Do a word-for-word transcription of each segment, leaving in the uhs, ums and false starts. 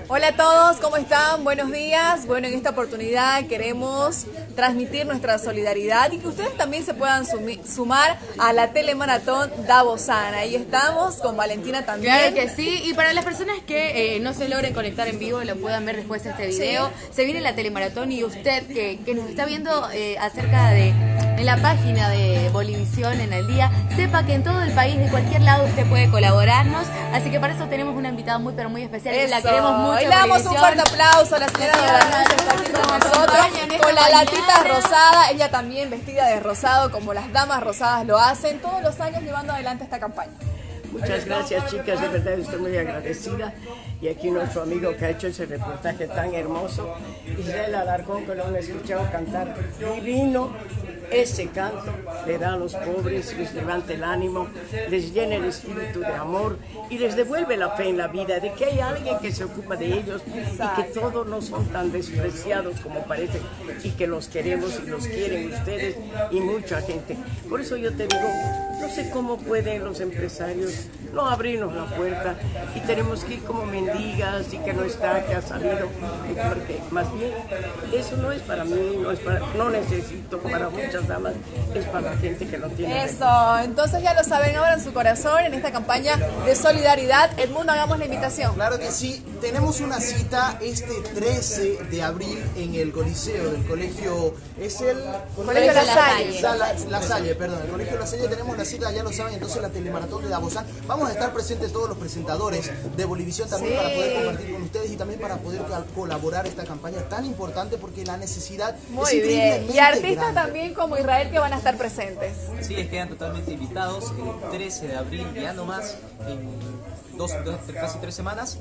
Hola a todos, ¿cómo están? Buenos días. Bueno, en esta oportunidad queremos transmitir nuestra solidaridad y que ustedes también se puedan sumar a la telemaratón Davosana. Ahí estamos con Valentina también. Claro que sí, y para las personas que eh, no se logren conectar en vivo, lo puedan ver después de este video. Sí. Se viene la telemaratón y usted que, que nos está viendo eh, acerca de en la página de Bolivisión en el día, sepa que en todo el país, de cualquier lado, usted puede colaborarnos. Así que para eso tenemos una invitada muy pero muy especial. Eso. La queremos mucho. Hoy le damos un fuerte aplauso a la señora Doranuncia, está aquí con nosotros, con la latita rosada, ella también vestida de rosado, como las damas rosadas lo hacen, todos los años llevando adelante esta campaña. Muchas gracias, chicas, de verdad estoy muy agradecida. Y aquí nuestro amigo que ha hecho ese reportaje tan hermoso, Israel Alarcón, que lo han escuchado cantar divino. Ese canto le da a los pobres, les levanta el ánimo, les llena el espíritu de amor y les devuelve la fe en la vida, de que hay alguien que se ocupa de ellos y que todos no son tan despreciados como parece y que los queremos y los quieren ustedes y mucha gente. Por eso yo te digo, no sé cómo pueden los empresarios no abrirnos la puerta y tenemos que ir como mendigas y que no está, que ha salido, porque más bien eso no es para mí, no es para, no necesito para muchas damas, es para la gente que no tiene. Eso, gente. Entonces ya lo saben, abran su corazón en esta campaña de solidaridad. Edmundo, hagamos la invitación. Claro que sí, tenemos una cita este trece de abril en el Coliseo del colegio, es el Colegio La Salle. La, la, la Salle, perdón, el Colegio La Salle, tenemos la cita, ya lo saben, entonces la telemaratón de Davosana. Vamos a estar presentes todos los presentadores de Bolivisión también, sí, para poder compartir con ustedes y también para poder colaborar esta campaña tan importante porque la necesidad Muy es increíblemente bien. Y artistas grande. también como Israel que van a estar presentes. Sí, les quedan totalmente invitados el trece de abril, ya nomás, en dos, dos casi tres semanas,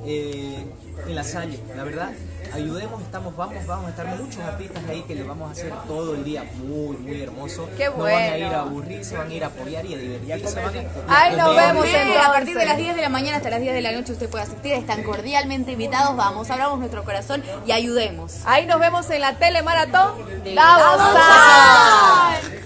eh, en La Salle. La verdad, ayudemos, estamos, vamos, vamos a estar muchos artistas ahí que les vamos a hacer todo el día muy, muy hermoso. Qué bueno. No van a ir a aburrirse, van a ir a apoyar y a divertirse. Van a, Ahí nos vemos entonces. A partir de las diez de la mañana hasta las diez de la noche usted puede asistir, están cordialmente invitados. Vamos, abramos nuestro corazón y ayudemos. Ahí nos vemos en la telemaratón de Davosana.